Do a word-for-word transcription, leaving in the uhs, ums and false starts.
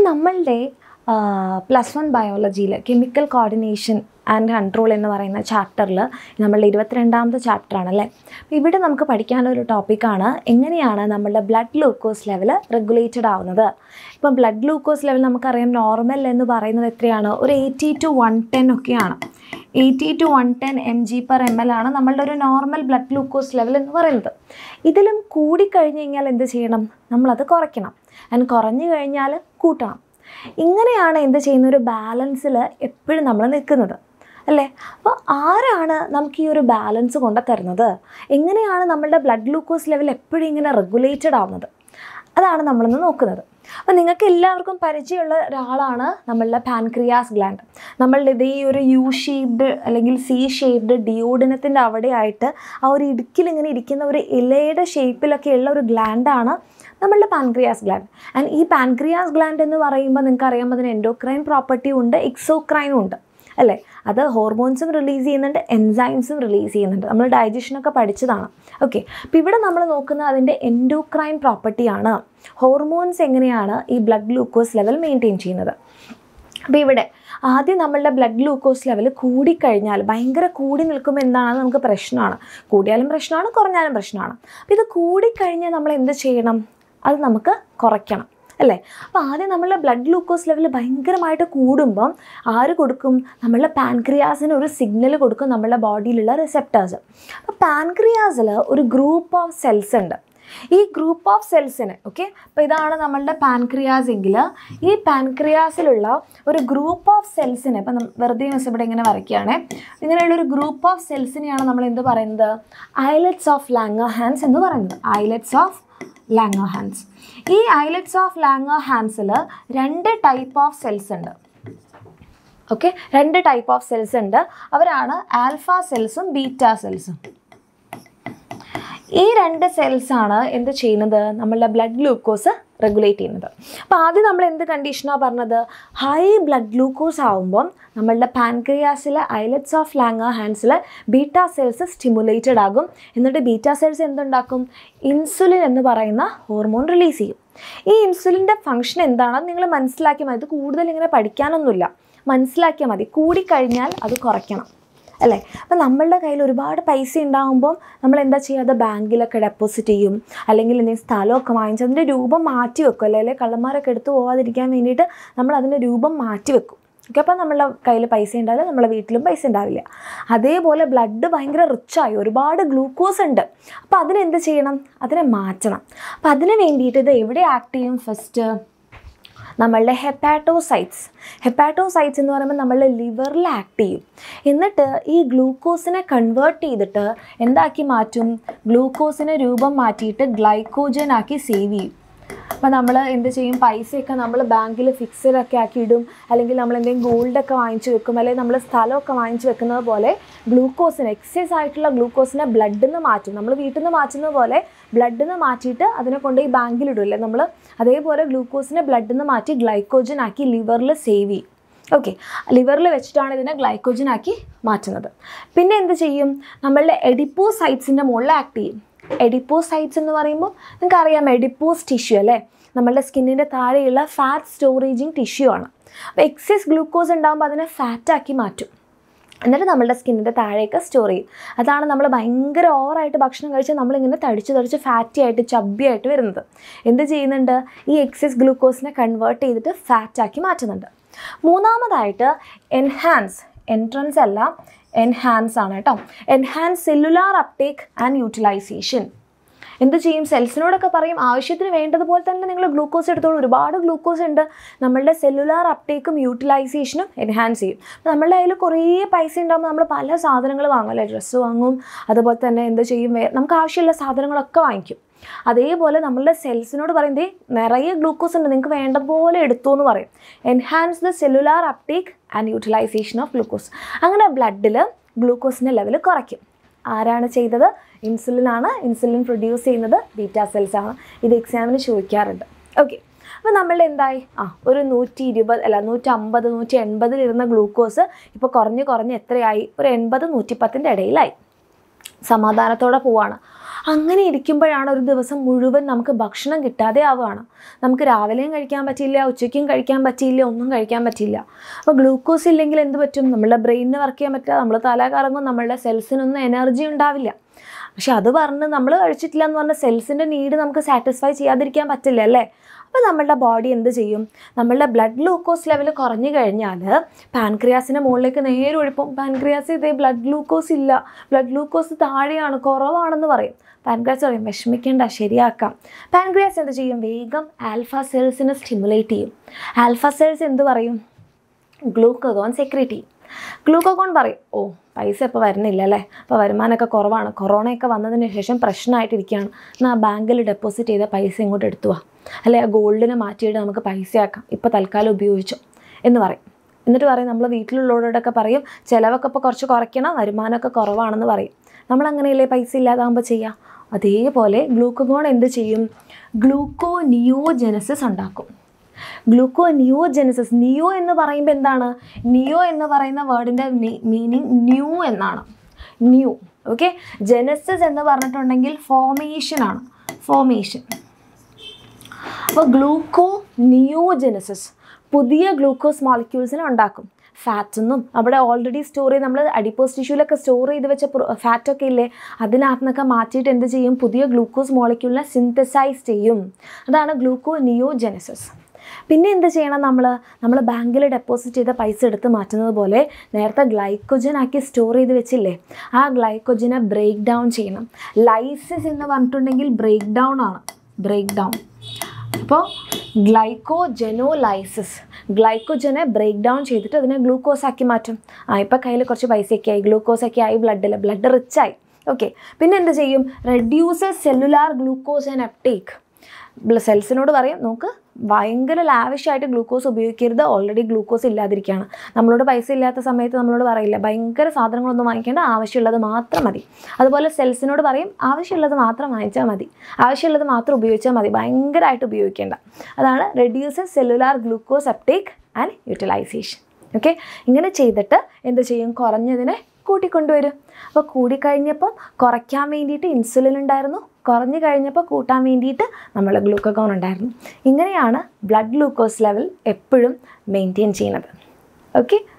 നമ്മളുടെ plus one ബയോളജിയിൽ chemical coordination and control എന്ന് പറയുന്ന ചാപ്റ്ററിൽ നമ്മളുടെ ഇരുപത്തിരണ്ടാമത്തെ ചാപ്റ്ററാണല്ലേ. ഇവിടെ നമുക്ക് പഠിക്കാനൊരു ടോപ്പിക്കാണ് എങ്ങനെയാണ് നമ്മളുടെ ബ്ലഡ് ഗ്ലൂക്കോസ് ലെവൽ റെഗുലേറ്റഡ് ആവുന്നത്. ഇപ്പം ബ്ലഡ് ഗ്ലൂക്കോസ് ലെവൽ നമുക്കറിയാം നോർമൽ എന്ന് പറയുന്നത് എത്രയാണ്, ഒരു എയ്റ്റി ടു വൺ ടെൻ ഒക്കെയാണ്. Eighty to one ten M G per M L ആണ് നമ്മളുടെ ഒരു നോർമൽ ബ്ലഡ് ഗ്ലൂക്കോസ് ലെവൽ എന്ന് പറയുന്നത്. ഇതിലും കൂടിക്കഴിഞ്ഞ് കഴിഞ്ഞാൽ എന്ത് ചെയ്യണം, നമ്മളത് കുറയ്ക്കണം. ആൻഡ് കുറഞ്ഞു കഴിഞ്ഞാൽ കൂട്ടണം. ഇങ്ങനെയാണ് എന്ത് ചെയ്യുന്ന ഒരു ബാലൻസിൽ എപ്പോഴും നമ്മൾ നിൽക്കുന്നത് അല്ലേ. അപ്പോൾ ആരാണ് നമുക്ക് ഈ ഒരു ബാലൻസ് കൊണ്ടു തരുന്നത്, എങ്ങനെയാണ് നമ്മളുടെ ബ്ലഡ് ഗ്ലൂക്കോസ് ലെവൽ എപ്പോഴും ഇങ്ങനെ റെഗുലേറ്റഡ് ആവുന്നത്, അതാണ് നമ്മളിന്ന് നോക്കുന്നത്. അപ്പോൾ നിങ്ങൾക്ക് എല്ലാവർക്കും പരിചയമുള്ള ഒരാളാണ് നമ്മളുടെ പാൻക്രിയാസ് ഗ്ലാൻഡ്. നമ്മളുടെ ഇത് ഈ ഒരു യു ഷേപ്ഡ് അല്ലെങ്കിൽ സി ഷേപ്ഡ് ഡിയോഡിനത്തിൻ്റെ അവിടെയായിട്ട് ആ ഒരു ഇടുക്കിലിങ്ങനെ ഇരിക്കുന്ന ഒരു ഇലയുടെ ഷേപ്പിലൊക്കെയുള്ള ഒരു ഗ്ലാൻഡാണ് നമ്മളുടെ പാൻക്രിയാസ് ഗ്ലാൻഡ്. ആൻഡ് ഈ പാൻക്രിയാസ് ഗ്ലാൻഡ് എന്ന് പറയുമ്പോൾ നിങ്ങൾക്ക് അറിയാം അതിന് എൻഡോക്രൈൻ പ്രോപ്പർട്ടിയും ഉണ്ട്, എക്സോക്രൈനും ഉണ്ട് അല്ലേ. അത് ഹോർമോൺസും റിലീസ് ചെയ്യുന്നുണ്ട്, എൻസൈംസും റിലീസ് ചെയ്യുന്നുണ്ട്. നമ്മൾ ഡൈജഷനൊക്കെ പഠിച്ചതാണ്. ഓക്കെ, അപ്പോൾ ഇവിടെ നമ്മൾ നോക്കുന്നത് അതിൻ്റെ എൻഡോക്രൈൻ പ്രോപ്പർട്ടിയാണ്. ഹോർമോൺസ് എങ്ങനെയാണ് ഈ ബ്ലഡ് ഗ്ലൂക്കോസ് ലെവൽ മെയിൻറ്റെയിൻ ചെയ്യുന്നത്. അപ്പോൾ ഇവിടെ ആദ്യം നമ്മളുടെ ബ്ലഡ് ഗ്ലൂക്കോസ് ലെവൽ കൂടിക്കഴിഞ്ഞാൽ, ഭയങ്കര കൂടി നിൽക്കുമ്പോൾ എന്താണെന്ന് നമുക്ക് പ്രശ്നമാണ്. കൂടിയാലും പ്രശ്നമാണ്, കുറഞ്ഞാലും പ്രശ്നമാണ്. അപ്പോൾ ഇത് കൂടിക്കഴിഞ്ഞാൽ നമ്മൾ എന്ത് ചെയ്യണം, അത് നമുക്ക് കുറയ്ക്കണം അല്ലേ. അപ്പോൾ ആദ്യം നമ്മളുടെ ബ്ലഡ് ഗ്ലൂക്കോസ് ലെവൽ ഭയങ്കരമായിട്ട് കൂടുമ്പം ആര് കൊടുക്കും, നമ്മളുടെ പാൻക്രിയാസിന് ഒരു സിഗ്നൽ കൊടുക്കും നമ്മളുടെ ബോഡിയിലുള്ള റിസെപ്റ്റേഴ്സ്. അപ്പോൾ പാൻക്രിയാസിൽ ഒരു ഗ്രൂപ്പ് ഓഫ് സെൽസ് ഉണ്ട്. ഈ ഗ്രൂപ്പ് ഓഫ് സെൽസിന് ഓക്കെ, അപ്പോൾ ഇതാണ് നമ്മളുടെ പാൻക്രിയാസ് എങ്കിൽ ഈ പാൻക്രിയാസിലുള്ള ഒരു ഗ്രൂപ്പ് ഓഫ് സെൽസിനെ, ഇപ്പം വെറുതെ മിസ് ഇവിടെ ഇങ്ങനെ വരയ്ക്കുകയാണേ, ഇങ്ങനെയുള്ളൊരു ഗ്രൂപ്പ് ഓഫ് സെൽസിനെയാണ് നമ്മൾ എന്ത് പറയുന്നത്, ഐലറ്റ്സ് ഓഫ് ലാംഗർഹാൻസ് എന്ന് പറയുന്നത്. Islets of Langerhans. ഈ ഐലറ്റ്സ് ഓഫ് ലാംഗർഹാൻസിൽ രണ്ട് ടൈപ്പ് ഓഫ് സെൽസ് ഉണ്ട്. ഓക്കെ, രണ്ട് ടൈപ്പ് ഓഫ് സെൽസ് ഉണ്ട്. അവരാണ് ആൽഫ സെൽസും ബീറ്റ സെൽസും. ഈ രണ്ട് സെൽസാണ് എന്ത് ചെയ്യുന്നത്, നമ്മളുടെ ബ്ലഡ് ഗ്ലൂക്കോസ് റെഗുലേറ്റ് ചെയ്യുന്നത്. അപ്പോൾ ആദ്യം നമ്മൾ എന്ത് കണ്ടീഷനാണ് പറഞ്ഞത്, ഹൈ ബ്ലഡ് ഗ്ലൂക്കോസ് ആകുമ്പം നമ്മളുടെ പാൻക്രിയാസിലെ ഐലറ്റ്സ് ഓഫ് ലാംഗർഹാൻസിൽ ബീറ്റ സെൽസ് സ്റ്റിമുലേറ്റഡ് ആകും. എന്നിട്ട് ബീറ്റ സെൽസ് എന്തുണ്ടാക്കും, ഇൻസുലിൻ എന്ന് പറയുന്ന ഹോർമോൺ റിലീസ് ചെയ്യും. ഈ ഇൻസുലിൻ്റെ ഫംഗ്ഷൻ എന്താണെന്ന് നിങ്ങൾ മനസ്സിലാക്കിയാൽ മതി. ഇത് കൂടുതൽ ഇങ്ങനെ പഠിക്കാനൊന്നുമില്ല, മനസ്സിലാക്കിയാൽ മതി. കൂടിക്കഴിഞ്ഞാൽ അത് കുറയ്ക്കണം അല്ലേ. അപ്പോൾ നമ്മളുടെ കയ്യിൽ ഒരുപാട് പൈസ ഉണ്ടാകുമ്പോൾ നമ്മൾ എന്താ ചെയ്യുക, അത് ബാങ്കിലൊക്കെ ഡെപ്പോസിറ്റ് ചെയ്യും, അല്ലെങ്കിൽ എന്തെങ്കിലും സ്ഥലമൊക്കെ വാങ്ങിച്ച് അതിൻ്റെ രൂപം മാറ്റി വെക്കും അല്ലേ. അല്ലെങ്കിൽ കള്ളന്മാരൊക്കെ എടുത്ത് പോകാതിരിക്കാൻ വേണ്ടിയിട്ട് നമ്മൾ അതിൻ്റെ രൂപം മാറ്റി വെക്കും. ഓക്കെ, അപ്പോൾ നമ്മളുടെ കയ്യിൽ പൈസ ഉണ്ടാവില്ല, നമ്മളെ വീട്ടിലും പൈസ ഉണ്ടാവില്ല. അതേപോലെ ബ്ലഡ് ഭയങ്കര റിച്ചായി ഒരുപാട് ഗ്ലൂക്കോസ് ഉണ്ട്. അപ്പോൾ അതിനെന്ത് ചെയ്യണം, അതിനെ മാറ്റണം. അപ്പോൾ അതിന് വേണ്ടിയിട്ട് ഇത് എവിടെ ആക്ട് ചെയ്യും, ഫസ്റ്റ് നമ്മളുടെ ഹെപ്പാറ്റോസൈറ്റ്സ്. ഹെപ്പാറ്റോസൈറ്റ്സ് എന്ന് പറയുമ്പോൾ നമ്മളുടെ ലിവറിൽ ആക്ട് ചെയ്യും. എന്നിട്ട് ഈ ഗ്ലൂക്കോസിനെ കൺവേർട്ട് ചെയ്തിട്ട് എന്താക്കി മാറ്റും, ഗ്ലൂക്കോസിനെ രൂപം മാറ്റിയിട്ട് ഗ്ലൈക്കോജൻ ആക്കി സേവ് ചെയ്യും. അപ്പോൾ നമ്മൾ എന്ത് ചെയ്യും, പൈസയൊക്കെ നമ്മൾ ബാങ്കിൽ ഫിക്സഡൊക്കെ ആക്കി ഇടും, അല്ലെങ്കിൽ നമ്മൾ എന്തെങ്കിലും ഗോൾഡൊക്കെ വാങ്ങിച്ച് വെക്കും, അല്ലെങ്കിൽ നമ്മൾ സ്ഥലമൊക്കെ വാങ്ങിച്ച് വെക്കുന്നത് പോലെ ഗ്ലൂക്കോസിന്, എക്സസ് ആയിട്ടുള്ള ഗ്ലൂക്കോസിനെ ബ്ലഡിൽ നിന്ന് മാറ്റും. നമ്മൾ വീട്ടിൽ നിന്ന് മാറ്റുന്നത് പോലെ ബ്ലഡിൽ നിന്ന് മാറ്റിയിട്ട് അതിനെ കൊണ്ട് ഈ ബാങ്കിലിടുമല്ലേ നമ്മൾ, അതേപോലെ ഗ്ലൂക്കോസിനെ ബ്ലഡിൽ നിന്ന് മാറ്റി ഗ്ലൈക്കോജൻ ആക്കി ലിവറിൽ സേവ് ചെയ്യും. ഓക്കെ, ലിവറിൽ വെച്ചിട്ടാണ് ഇതിനെ ഗ്ലൈക്കോജൻ ആക്കി മാറ്റുന്നത്. പിന്നെ എന്ത് ചെയ്യും, നമ്മളുടെ എഡിപ്പോസൈറ്റ്സിൻ്റെ മുകളിൽ ആക്ട് ചെയ്യും. എഡിപ്പോസൈറ്റ്സ് എന്ന് പറയുമ്പോൾ നിങ്ങൾക്ക് അറിയാം എഡിപ്പോസ് ടിഷ്യൂ അല്ലേ, നമ്മളുടെ സ്കിന്നിൻ്റെ താഴെയുള്ള ഫാറ്റ് സ്റ്റോറേജിങ് ടിഷ്യൂ ആണ്. അപ്പോൾ എക്സസ് ഗ്ലൂക്കോസ് ഉണ്ടാകുമ്പോൾ അതിനെ ഫാറ്റാക്കി മാറ്റും. എന്നിട്ട് നമ്മളുടെ സ്കിന്നിൻ്റെ താഴേക്ക് സ്റ്റോർ ചെയ്യും. അതാണ് നമ്മൾ ഭയങ്കര ഓവറായിട്ട് ഭക്ഷണം കഴിച്ചാൽ നമ്മളിങ്ങനെ തടിച്ച് തടിച്ച് ഫാറ്റി ആയിട്ട് ചബ്ബി ആയിട്ട് വരുന്നത്. എന്ത് ചെയ്യുന്നുണ്ട്, ഈ എക്സസ് ഗ്ലൂക്കോസിനെ കൺവേർട്ട് ചെയ്തിട്ട് ഫാറ്റാക്കി മാറ്റുന്നുണ്ട്. മൂന്നാമതായിട്ട് എൻഹാൻസ്, എൻട്രൻസ് അല്ല എൻഹാൻസ് ആണ് കേട്ടോ. Enhance cellular uptake and utilization. എന്ത് ചെയ്യും, സെൽസിനോടൊക്കെ പറയും ആവശ്യത്തിന് വേണ്ടതുപോലെ തന്നെ നിങ്ങൾ ഗ്ലൂക്കോസ് എടുത്തോളൂ, ഒരുപാട് ഗ്ലൂക്കോസ് ഉണ്ട്. നമ്മളുടെ സെല്ലുലാർ അപ്ടേക്കും യൂട്ടിലൈസേഷനും എൻഹാൻസ് ചെയ്യും. നമ്മളുടെ കയ്യിൽ കുറേ പൈസ ഉണ്ടാകുമ്പോൾ നമ്മൾ പല സാധനങ്ങൾ വാങ്ങും അല്ലേ, ഡ്രസ്സ് വാങ്ങും, അതുപോലെ തന്നെ എന്ത് ചെയ്യും, നമുക്ക് ആവശ്യമുള്ള സാധനങ്ങളൊക്കെ വാങ്ങിക്കും. അതേപോലെ നമ്മളുടെ സെൽസിനോട് പറയുന്നത് നിറയെ ഗ്ലൂക്കോസ് ഉണ്ട്, നിങ്ങൾക്ക് വേണ്ടതുപോലെ എടുത്തു എന്ന് പറയും. Enhance the cellular uptake and utilization of glucose. അങ്ങനെ ബ്ലഡിൽ ഗ്ലൂക്കോസിൻ്റെ ലെവൽ കുറയ്ക്കും. ആരാണ് ചെയ്തത്, ഇൻസുലിനാണ്. ഇൻസുലിൻ പ്രൊഡ്യൂസ് ചെയ്യുന്നത് ബീറ്റ സെൽസ് ആണ്. ഇത് എക്സാമിന് ചോദിക്കാറുണ്ട്. ഓക്കെ, അപ്പോൾ നമ്മൾ എന്തായി, ആ ഒരു നൂറ്റി ഇരുപത് അല്ല നൂറ്റി അമ്പത് നൂറ്റി എൺപതിലിരുന്ന ഗ്ലൂക്കോസ് ഇപ്പോൾ കുറഞ്ഞ് കുറഞ്ഞ് എത്രയായി, ഒരു എൺപത് നൂറ്റിപ്പത്തിൻ്റെ ഇടയിലായി. സമാധാനത്തോടെ പോവാണ്. അങ്ങനെ ഇരിക്കുമ്പോഴാണ് ഒരു ദിവസം മുഴുവൻ നമുക്ക് ഭക്ഷണം കിട്ടാതെ ആവുകയാണ്. നമുക്ക് രാവിലെയും കഴിക്കാൻ പറ്റില്ല, ഉച്ചയ്ക്കും കഴിക്കാൻ പറ്റില്ല, ഒന്നും കഴിക്കാൻ പറ്റില്ല. അപ്പോൾ ഗ്ലൂക്കോസ് ഇല്ലെങ്കിൽ എന്ത് പറ്റും? നമ്മളുടെ ബ്രെയിനിന് വർക്ക് ചെയ്യാൻ പറ്റില്ല, നമ്മൾ തല കറങ്ങും, നമ്മളുടെ സെൽസിനൊന്നും എനർജി ഉണ്ടാവില്ല. പക്ഷെ അത് പറഞ്ഞ് നമ്മൾ കഴിച്ചിട്ടില്ല എന്ന് പറഞ്ഞാൽ സെൽസിൻ്റെ നീഡ് നമുക്ക് സാറ്റിസ്ഫൈ ചെയ്യാതിരിക്കാൻ പറ്റില്ല അല്ലേ? അപ്പോൾ നമ്മളുടെ ബോഡി എന്ത് ചെയ്യും? നമ്മളുടെ ബ്ലഡ് ഗ്ലൂക്കോസ് ലെവൽ കുറഞ്ഞു കഴിഞ്ഞാൽ പാൻക്രിയാസിൻ്റെ മുകളിലേക്ക് നേരെ ഒഴിപ്പം. പാൻക്രിയാസ് ഇതേ ബ്ലഡ് ഗ്ലൂക്കോസ് ഇല്ല, ബ്ലഡ് ഗ്ലൂക്കോസ് താഴെയാണ്, കുറവാണെന്ന് പറയും. പാൻക്രിയാസ് പറയും വിഷമിക്കേണ്ട, ശരിയാക്കാം. പാൻക്രിയാസ് എന്ത് ചെയ്യും? വേഗം ആൽഫ സെൽസിനെ സ്റ്റിമുലേറ്റ് ചെയ്യും. ആൽഫ സെൽസ് എന്ത് പറയും? ഗ്ലൂക്കഗോൺ സെക്രീറ്റ് ചെയ്യും. ഗ്ലൂക്കഗോൺ പറയും ഓ പൈസ ഇപ്പോൾ വരുന്നില്ല അല്ലേ, അപ്പോൾ വരുമാനമൊക്കെ കുറവാണ്, കൊറോണയൊക്കെ വന്നതിന് ശേഷം പ്രശ്നമായിട്ടിരിക്കുകയാണ്, എന്നാൽ ആ ബാങ്കിൽ ഡെപ്പോസിറ്റ് ചെയ്ത പൈസ ഇങ്ങോട്ട് എടുത്തു പോവാം, അല്ലെ ആ ഗോൾഡിനെ മാറ്റിയിട്ട് നമുക്ക് പൈസയാക്കാം, ഇപ്പോൾ തൽക്കാലം ഉപയോഗിച്ചോ എന്ന് പറയും. എന്നിട്ട് പറയും നമ്മൾ വീട്ടിലുള്ളവരോടൊക്കെ പറയും ചിലവൊക്കെ ഇപ്പോൾ കുറച്ച് കുറയ്ക്കണം, വരുമാനമൊക്കെ കുറവാണെന്ന് പറയും. നമ്മളങ്ങനെയല്ലേ പൈസ ഇല്ലാതാകുമ്പോൾ ചെയ്യുക. അതേപോലെ ഗ്ലൂക്കഗോൺ എന്ത് ചെയ്യും? ഗ്ലൂക്കോ നിയോജെനസിസ് ഉണ്ടാക്കും. ഗ്ലൂക്കോ നിയോജെനസിസ്, നിയോ എന്ന് പറയുമ്പോൾ എന്താണ്? നിയോ എന്ന് പറയുന്ന വേർഡിൻ്റെ മീനിങ് ന്യൂ എന്നാണ്. New, okay. ജെനസിസ് എന്ന് പറഞ്ഞിട്ടുണ്ടെങ്കിൽ ഫോർമേഷൻ ആണ്, ഫോർമേഷൻ. അപ്പോൾ ഗ്ലൂക്കോ നിയോജെനസിസ് പുതിയ ഗ്ലൂക്കോസ് മോളിക്യൂൾസിനെ ഉണ്ടാക്കും. ഫാറ്റൊന്നും അവിടെ ഓൾറെഡി സ്റ്റോർ ചെയ്ത് നമ്മൾ അഡിപ്പോസ് ടിഷ്യൂലൊക്കെ സ്റ്റോർ ചെയ്ത് വെച്ച ഫാറ്റൊക്കെ ഇല്ലേ, അതിനകത്തുനിന്നൊക്കെ മാറ്റിയിട്ട് എന്ത് ചെയ്യും? പുതിയ ഗ്ലൂക്കോസ് മോളിക്യൂളിനെ സിന്തസൈസ് ചെയ്യും. അതാണ് ഗ്ലൂക്കോ നിയോജെനസിസ്. പിന്നെ എന്ത് ചെയ്യണം? നമ്മൾ നമ്മൾ ബാങ്കിൽ ഡെപ്പോസിറ്റ് ചെയ്ത പൈസ എടുത്ത് മാറ്റുന്നത് പോലെ നേരത്തെ ഗ്ലൈക്കോജൻ ആക്കി സ്റ്റോർ ചെയ്ത് വെച്ചില്ലേ, ആ ഗ്ലൈക്കോജനെ ബ്രേക്ക് ഡൗൺ ചെയ്യണം. ലൈസിസ് എന്ന് പറഞ്ഞിട്ടുണ്ടെങ്കിൽ ബ്രേക്ക് ഡൗൺ ആണ്, ബ്രേക്ക് ഡൗൺ. അപ്പോൾ ഗ്ലൈക്കോജനോലൈസിസ്, ഗ്ലൈക്കോജനെ ബ്രേക്ക് ഡൗൺ ചെയ്തിട്ട് അതിനെ ഗ്ലൂക്കോസ് ആക്കി മാറ്റും. ആ ഇപ്പോൾ കയ്യിൽ കുറച്ച് പൈസയൊക്കെ ആയി, ഗ്ലൂക്കോസൊക്കെ ആയി, ബ്ലഡിൽ ബ്ലഡ് റിച്ചായി, ഓക്കെ. പിന്നെ എന്ത് ചെയ്യും? Reduces cellular glucose and uptake. സെൽസിനോട് പറയും നോക്ക് ഭയങ്കര ലാവിഷായിട്ട് ഗ്ലൂക്കോസ് ഉപയോഗിക്കരുത്, ഓൾറെഡി ഗ്ലൂക്കോസ് ഇല്ലാതിരിക്കുകയാണ്. നമ്മളോട് പൈസ ഇല്ലാത്ത സമയത്ത് നമ്മളോട് പറയില്ല ഭയങ്കര സാധനങ്ങളൊന്നും വാങ്ങിക്കേണ്ട, ആവശ്യമുള്ളത് മാത്രം മതി. അതുപോലെ സെൽസിനോട് പറയും ആവശ്യമുള്ളത് മാത്രം വാങ്ങിച്ചാൽ മതി, ആവശ്യമുള്ളത് മാത്രം ഉപയോഗിച്ചാൽ മതി, ഭയങ്കരമായിട്ട് ഉപയോഗിക്കേണ്ട. അതാണ് reduces cellular glucose uptake and utilization. Okay, ഇങ്ങനെ ചെയ്തിട്ട് എന്ത് ചെയ്യും? കുറഞ്ഞതിനെ കൂട്ടിക്കൊണ്ടുവരും. അപ്പോൾ കൂടിക്കഴിഞ്ഞപ്പോൾ കുറയ്ക്കാൻ വേണ്ടിയിട്ട് ഇൻസുലിൻ ഉണ്ടായിരുന്നു, കുറഞ്ഞു കഴിഞ്ഞപ്പോൾ കൂട്ടാൻ വേണ്ടിയിട്ട് നമ്മൾ ഗ്ലൂക്കഗോൺ ഉണ്ടായിരുന്നു. ഇങ്ങനെയാണ് ബ്ലഡ് ഗ്ലൂക്കോസ് ലെവൽ എപ്പോഴും മെയിൻറ്റെയിൻ ചെയ്യുന്നത്. ഓക്കെ.